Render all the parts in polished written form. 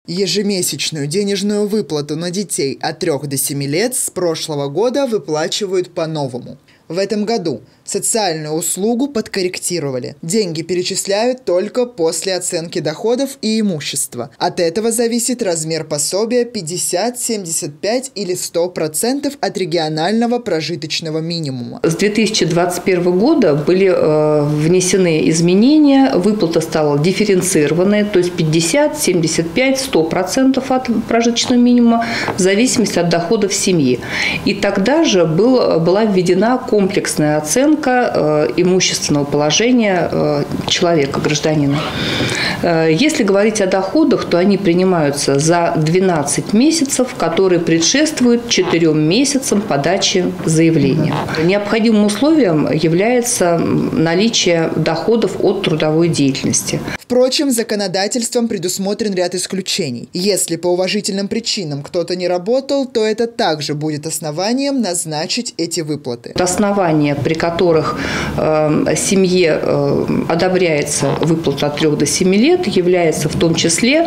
Ежемесячную денежную выплату на детей от 3 до 7 лет с прошлого года выплачивают по-новому. В этом году социальную услугу подкорректировали. Деньги перечисляют только после оценки доходов и имущества. От этого зависит размер пособия 50, 75 или 100% от регионального прожиточного минимума. С 2021 года были внесены изменения, выплата стала дифференцированной, то есть 50, 75, 100% от прожиточного минимума в зависимости от доходов семьи. И тогда же была введена комплексная оценка имущественного положения человека, гражданина. Если говорить о доходах, то они принимаются за 12 месяцев, которые предшествуют 4 месяцам подачи заявления. Необходимым условием является наличие доходов от трудовой деятельности. Впрочем, законодательством предусмотрен ряд исключений. Если по уважительным причинам кто-то не работал, то это также будет основанием назначить эти выплаты. Основания, при которых семье одобряется выплата от 3 до 7 лет, является в том числе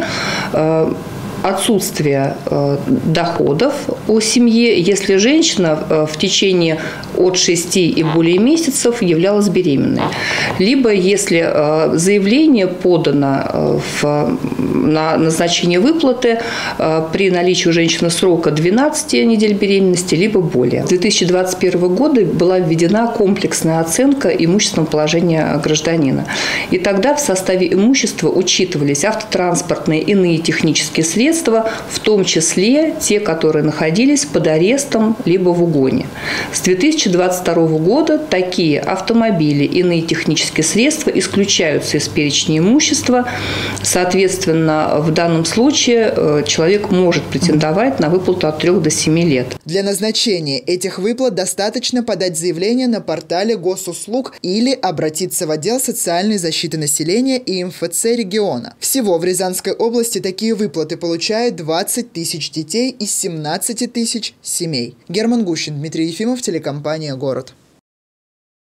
отсутствие доходов у семьи, если женщина в течение от 6 и более месяцев являлась беременной. Либо если заявление подано на назначение выплаты при наличии у женщины срока 12 недель беременности, либо более. С 2021 года была введена комплексная оценка имущественного положения гражданина. И тогда в составе имущества учитывались автотранспортные и иные технические средства, в том числе те, которые находились под арестом либо в угоне. С 2022 года такие автомобили и иные технические средства исключаются из перечня имущества. Соответственно, в данном случае человек может претендовать на выплату от 3 до 7 лет. Для назначения этих выплат достаточно подать заявление на портале госуслуг или обратиться в отдел социальной защиты населения и МФЦ региона. Всего в Рязанской области такие выплаты получают 20 тысяч детей из 17 тысяч семей. Герман Гущин, Дмитрий Ефимов, телекомпания «Город».